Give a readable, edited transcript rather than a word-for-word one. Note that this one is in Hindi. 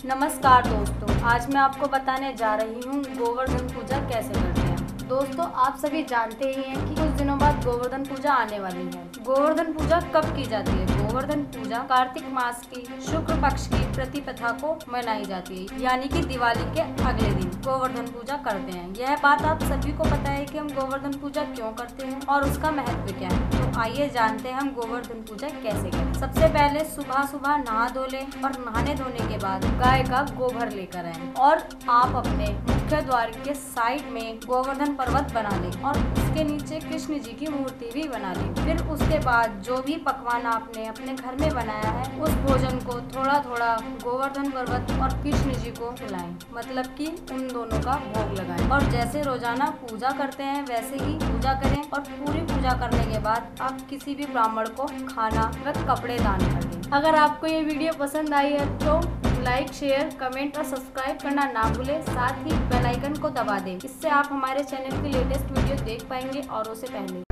नमस्कार दोस्तों, आज मैं आपको बताने जा रही हूँ गोवर्धन पूजा कैसे करते हैं। दोस्तों, आप सभी जानते ही हैं कि कुछ दिनों बाद गोवर्धन पूजा आने वाली है। गोवर्धन पूजा कब की जाती है? गोवर्धन पूजा कार्तिक मास की शुक्ल पक्ष की प्रतिपदा को मनाई जाती है, यानी कि दिवाली के अगले दिन गोवर्धन पूजा करते हैं। यह बात आप सभी को पता है कि हम गोवर्धन पूजा क्यों करते हैं और उसका महत्व क्या है। तो आइए जानते हैं हम गोवर्धन पूजा कैसे करें। सबसे पहले सुबह सुबह नहा धो लें और नहाने धोने के बाद गाय का गोबर लेकर आए और आप अपने मुख्य द्वार के साइड में गोवर्धन पर्वत बना लें और उसके नीचे कृष्ण जी की मूर्ति भी बना लें। फिर उसके बाद जो भी पकवान आपने अपने घर में बनाया है उस भोजन को थोड़ा थोड़ा गोवर्धन पर्वत और कृष्ण जी को खिलाएं, मतलब कि उन दोनों का भोग लगाएं। और जैसे रोजाना पूजा करते हैं वैसे ही पूजा करें और पूरी पूजा करने के बाद आप किसी भी ब्राह्मण को खाना व कपड़े दान कर दें। अगर आपको ये वीडियो पसंद आई है तो लाइक, शेयर, कमेंट और सब्सक्राइब करना ना भूलें। साथ ही बेल आइकन को दबा दें। इससे आप हमारे चैनल की लेटेस्ट वीडियो देख पाएंगे और उससे पहले।